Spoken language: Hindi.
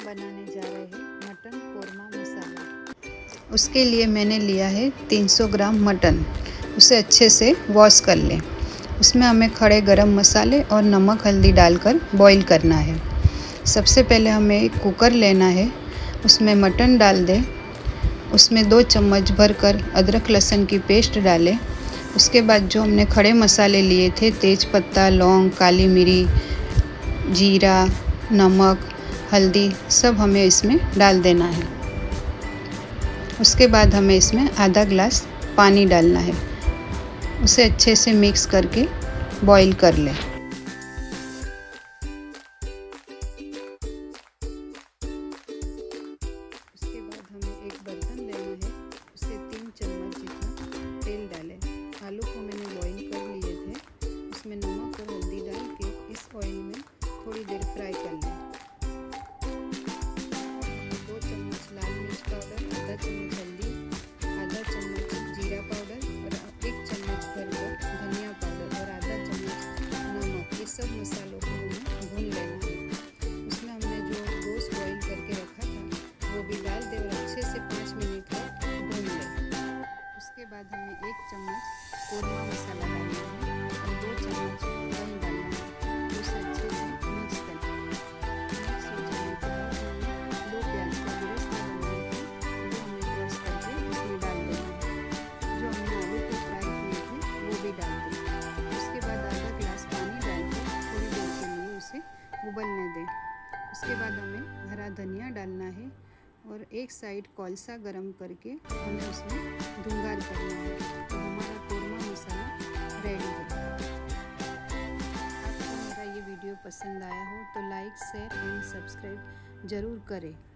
बनाने जा रहे हैं मटन कोरमा मसाला। उसके लिए मैंने लिया है 300 ग्राम मटन। उसे अच्छे से वॉश कर लें। उसमें हमें खड़े गरम मसाले और नमक हल्दी डालकर बॉईल करना है। सबसे पहले हमें एक कुकर लेना है, उसमें मटन डाल दें। उसमें 2 चम्मच भरकर अदरक लहसुन की पेस्ट डालें। उसके बाद जो हमने खड़े मसाले लिए थे, तेज पत्ता, लौंग, काली मिरी, जीरा, नमक, हल्दी, सब हमें इसमें डाल देना है। उसके बाद हमें इसमें आधा ग्लास पानी डालना है। उसे अच्छे से मिक्स करके बॉईल कर लें। उसके बाद हमें एक बर्तन लेना है, उसे 3 चम्मच जितना तेल डालें। आलू को मैंने बॉईल कर लिए थे, उसमें नमक और हल्दी डाल के इस ऑयल में थोड़ी देर फ्राई कर लें। 2 चम्मच लाल मिर्च पाउडर, आधा चम्मच हल्दी, आधा चम्मच जीरा पाउडर और 1 चम्मच भरकर धनिया पाउडर और आधा चम्मच नमक, ये सब मसालों को हमें भून लेना है। उसमें हमने जो गोश्त बॉईल करके रखा था वो भी डाल दें और अच्छे से 5 मिनट तक भून लें। उसके बाद हमें 1 चम्मच कोरमा मसाला डालना है और 2 चम्मच दही डालना है। उसे अच्छे से मिक्स कर लें। मिक्स हो जाने के बाद हमें 2 प्याज का बेरेस्ता बनाना है, वो हमें क्रश करके उसमें डाल देना है। जो हमने आलू को फ्राई किए थे वो भी डाल दें। उसके बाद आधा ग्लास पानी डाल के थोड़ी देर के लिए उसे उबलने दें। उसके बाद हमें हरा धनिया डालना है और एक साइड कोलसा गरम करके हमें उसमें धुंगार करना है। तो हमारा कोरमा मसाला रेडी है। आपको मेरा ये वीडियो पसंद आया हो तो लाइक, शेयर एंड सब्सक्राइब ज़रूर करें।